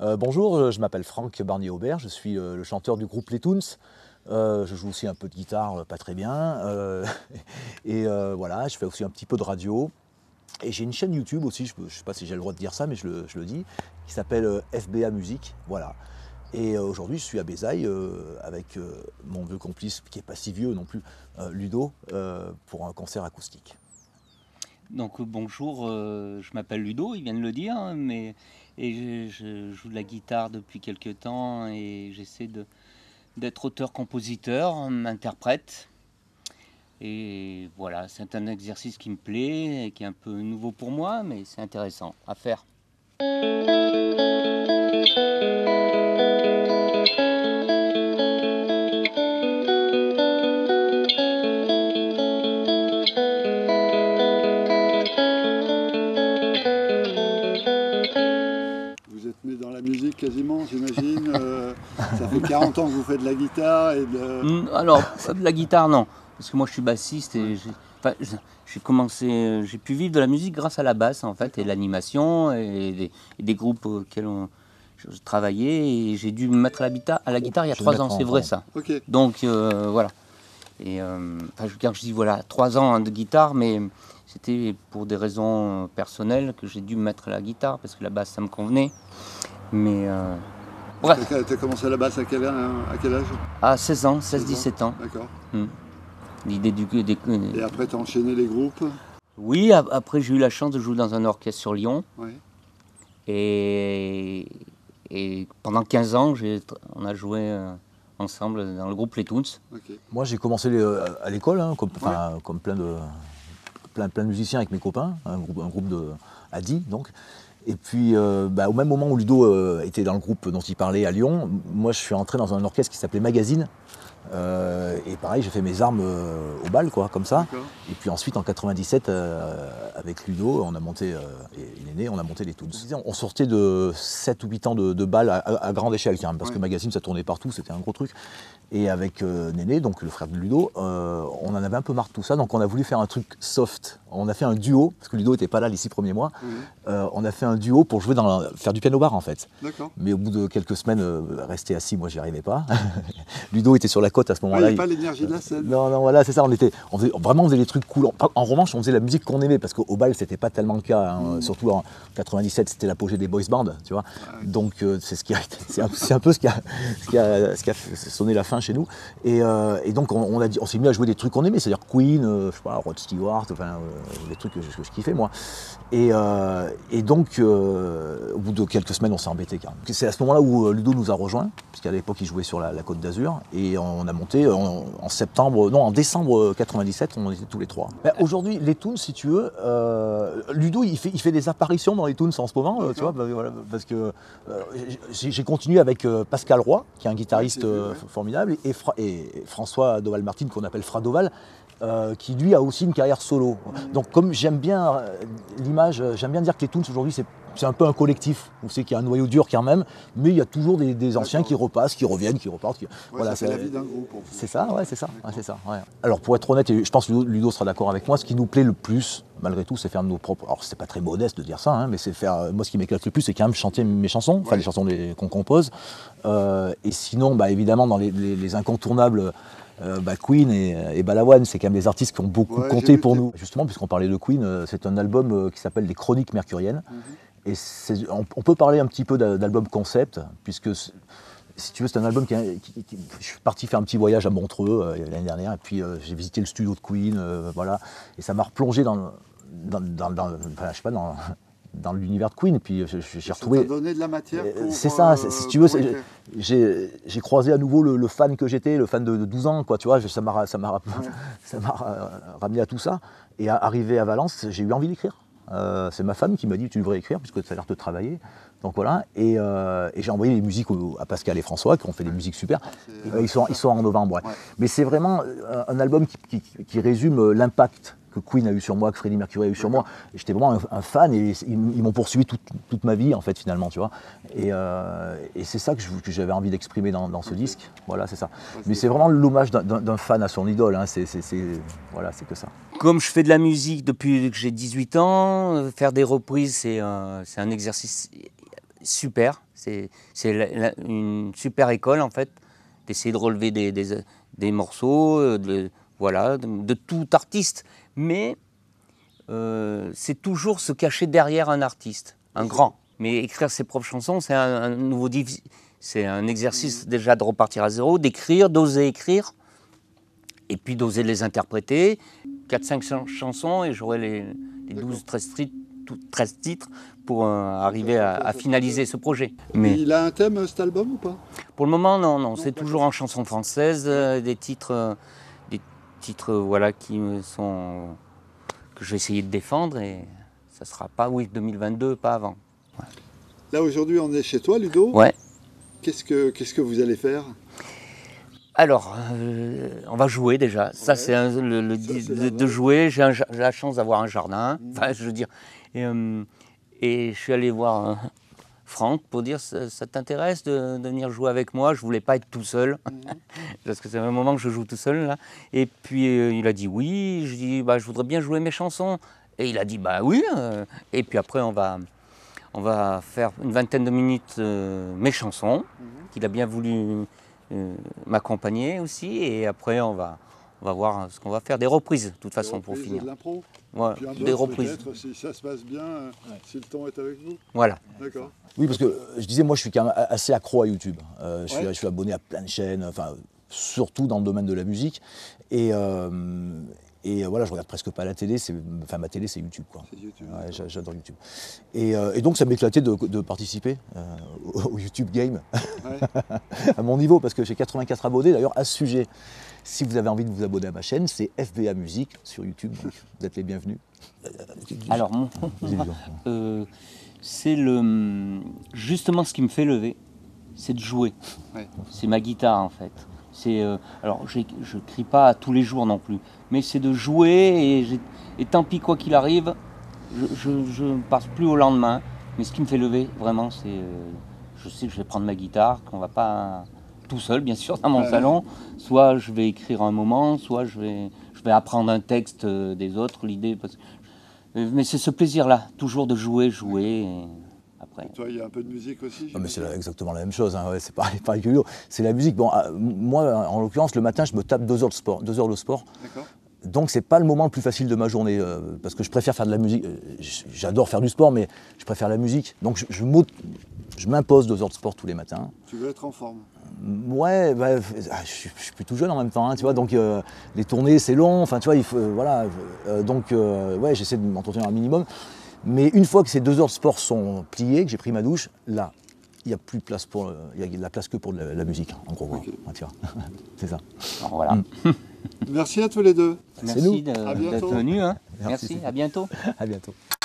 Bonjour, je m'appelle Franck Barnier-Aubert, je suis le chanteur du groupe Les Toons. Je joue aussi un peu de guitare, pas très bien. Voilà, je fais aussi un petit peu de radio. Et j'ai une chaîne YouTube aussi, je ne sais pas si j'ai le droit de dire ça, mais je le dis, qui s'appelle FBA Musique. Voilà. Et aujourd'hui, je suis à Bézaille avec mon vieux complice, qui n'est pas si vieux non plus, Ludo, pour un concert acoustique. Donc bonjour, je m'appelle Ludo, il vient de le dire, hein, et je joue de la guitare depuis quelques temps et j'essaie d'être auteur-compositeur, interprète. Et voilà, c'est un exercice qui me plaît et qui est un peu nouveau pour moi, mais c'est intéressant à faire. Vous êtes né dans la musique quasiment, j'imagine. Ça fait 40 ans que vous faites de la guitare et de... Alors, de la guitare, non, parce que moi je suis bassiste et j'ai commencé, j'ai pu vivre de la musique grâce à la basse en fait, et l'animation et des groupes auxquels je travaillais, et j'ai dû me mettre à la guitare il y a 3 ans, c'est vrai ça. Okay. Donc voilà. Et je dis voilà, 3 ans de guitare, mais c'était pour des raisons personnelles que j'ai dû me mettre à la guitare parce que la basse ça me convenait. Mais bref. Tu as commencé la basse à quel âge? À 16 ans, 16-17 ans. D'accord. L'idée Et après, tu as enchaîné les groupes? Oui, après j'ai eu la chance de jouer dans un orchestre sur Lyon. Oui. Et pendant 15 ans, on a joué ensemble dans le groupe Les Toons. Okay. Moi, j'ai commencé à l'école, hein, comme plein de musiciens avec mes copains, un groupe à 10 donc. Et puis, au même moment où Ludo était dans le groupe dont il parlait à Lyon, moi je suis entré dans un orchestre qui s'appelait Magazine. Et pareil, j'ai fait mes armes au bal, quoi, comme ça. Et puis ensuite, en 97, avec Ludo, on a monté, et il est né, on a monté les Toons. On sortait de 7 ou 8 ans de bal à grande échelle, quand même, parce que Magazine, ça tournait partout, c'était un gros truc. Et avec Néné, donc le frère de Ludo, on en avait un peu marre de tout ça, donc on a voulu faire un truc soft. On a fait un duo, parce que Ludo n'était pas là les 6 premiers mois. On a fait un duo pour jouer faire du piano-bar, en fait. Mais au bout de quelques semaines, rester assis, moi, j'y arrivais pas. Ludo était sur la côte à ce moment-là. Il n'y avait pas l'énergie de la scène. Non, voilà, c'est ça. On faisait des trucs cool. En revanche, on faisait la musique qu'on aimait, parce qu'au bal, c'était pas tellement le cas. Hein. Surtout en 97, c'était l'apogée des boys bands, tu vois. Donc, c'est un peu ce qui a sonné la fin chez nous. Et donc, on s'est mis à jouer des trucs qu'on aimait, c'est-à-dire Queen, je sais pas, Rod Stewart, enfin, des trucs que je kiffais, moi. Et donc, au bout de quelques semaines, on s'est embêté quand même. C'est à ce moment-là où Ludo nous a rejoints, puisqu'à l'époque, il jouait sur la Côte d'Azur, et on a monté en décembre 97, on était tous les trois. Aujourd'hui, les Toons, si tu veux, Ludo, il fait des apparitions dans les Toons en ce moment, tu vois, parce que j'ai continué avec Pascal Roy, qui est un guitariste formidable, et François Doval-Martin, qu'on appelle Fradoval, qui lui a aussi une carrière solo. Donc comme j'aime bien l'image, j'aime bien dire que les Toons aujourd'hui c'est un peu un collectif. On sait qu'il y a un noyau dur quand même, mais il y a toujours des anciens qui repassent, qui reviennent, qui repartent. Voilà, c'est la vie d'un groupe. C'est ça, ouais, c'est ça. Ouais, c'est ça ouais. Alors pour être honnête, et je pense que Ludo sera d'accord avec moi, ce qui nous plaît le plus, malgré tout, c'est faire nos propres... Alors c'est pas très modeste de dire ça, hein, mais c'est faire... Moi ce qui m'éclate le plus, c'est quand même chanter mes chansons, enfin les chansons qu'on compose. Et sinon, évidemment, dans les incontournables... Queen et Balavoine, c'est quand même des artistes qui ont beaucoup compté pour nous. Justement, puisqu'on parlait de Queen, c'est un album qui s'appelle Les Chroniques mercuriennes. Et on peut parler un petit peu d'album concept, puisque si tu veux, c'est un album je suis parti faire un petit voyage à Montreux l'année dernière, et puis j'ai visité le studio de Queen, voilà, et ça m'a replongé dans l'univers de Queen, et puis j'ai retrouvé... Ça t'a donné de la matière pour... C'est ça, si tu veux, j'ai croisé à nouveau le fan que j'étais, le fan de 12 ans, quoi, tu vois, ça m'a ramené à tout ça. Et arrivé à Valence, j'ai eu envie d'écrire. C'est ma femme qui m'a dit, tu devrais écrire, puisque ça a l'air de travailler. Donc voilà, et j'ai envoyé les musiques à Pascal et François, qui ont fait des musiques super. Ils sont en novembre, ouais. Mais c'est vraiment un album qui résume l'impact que Queen a eu sur moi, que Freddie Mercury a eu sur moi. J'étais vraiment un fan, et ils m'ont poursuivi toute ma vie, en fait, finalement, tu vois. Et c'est ça que j'avais envie d'exprimer dans ce disque. Voilà, c'est ça. Mais c'est vraiment l'hommage d'un fan à son idole, hein. Voilà, c'est que ça. Comme je fais de la musique depuis que j'ai 18 ans, faire des reprises, c'est un exercice super. C'est une super école en fait, d'essayer de relever des morceaux, voilà, de tout artiste. Mais c'est toujours se cacher derrière un artiste, un grand. Mais écrire ses propres chansons, c'est un nouveau défi. C'est un exercice déjà de repartir à zéro, d'écrire, d'oser écrire, et puis d'oser les interpréter. 4-5 chansons et j'aurai les 12-13 titres pour arriver à finaliser ce projet. Mais il a un thème cet album ou pas? Pour le moment, non, c'est toujours en chanson française, des titres voilà, que je vais essayer de défendre et ça sera pas, 2022, pas avant. Ouais. Là aujourd'hui on est chez toi Ludo. Ouais. Qu'est-ce que vous allez faire? Alors, on va jouer déjà. Ouais. Ça, c'est de jouer. J'ai la chance d'avoir un jardin. Enfin, je veux dire. Et je suis allé voir Franck pour dire ça t'intéresse de venir jouer avec moi? Je voulais pas être tout seul parce que c'est un moment que je joue tout seul là. Et puis il a dit oui. Je dis je voudrais bien jouer mes chansons. Et il a dit oui. Et puis après on va faire une vingtaine de minutes mes chansons qu'il a bien voulu m'accompagner aussi, et après on va voir ce qu'on va faire, des reprises de toute façon pour finir. De l'impro. Ouais, des reprises. Si ça se passe bien, si le temps est avec vous. Voilà. D'accord. Oui, parce que je disais, moi je suis quand même assez accro à YouTube. Je suis abonné à plein de chaînes, enfin, surtout dans le domaine de la musique. Et voilà, je regarde presque pas la télé, ma télé c'est YouTube, quoi. C'est YouTube. Ouais, j'adore YouTube. Et donc ça m'éclatait de participer au YouTube Game, à mon niveau, parce que j'ai 84 abonnés. D'ailleurs, à ce sujet, si vous avez envie de vous abonner à ma chaîne, c'est FBA Musique sur YouTube, donc vous êtes les bienvenus. Alors, c'est justement ce qui me fait lever, c'est de jouer. Ouais. C'est ma guitare en fait. Alors, je crie pas tous les jours non plus, mais c'est de jouer et tant pis quoi qu'il arrive, je ne passe plus au lendemain. Mais ce qui me fait lever vraiment, c'est je sais que je vais prendre ma guitare, qu'on va pas tout seul bien sûr dans mon salon. Soit je vais écrire un moment, soit je vais apprendre un texte des autres. L'idée, mais c'est ce plaisir-là, toujours de jouer. Et après. Et toi, il y a un peu de musique aussi? Non, mais c'est exactement la même chose, hein. Ouais, c'est pareil que Ludo. C'est la musique. Bon, moi, en l'occurrence, le matin, je me tape 2 heures de sport. 2 heures de sport. D'accord. Donc, c'est pas le moment le plus facile de ma journée, parce que je préfère faire de la musique. J'adore faire du sport, mais je préfère la musique. Donc, je m'impose 2 heures de sport tous les matins. Tu veux être en forme? Ouais, je suis plus tout jeune en même temps, hein, tu vois. Donc, les tournées, c'est long. Enfin, tu vois, il faut, voilà. Donc, ouais, j'essaie de m'entretenir un minimum. Mais une fois que ces 2 heures de sport sont pliées, que j'ai pris ma douche, là, il n'y a plus de place il y a de la place que pour la musique, en gros. Okay. Tu vois. C'est ça. Alors, voilà. Merci à tous les deux. Merci d'être venus. Hein. Merci, à bientôt. À bientôt.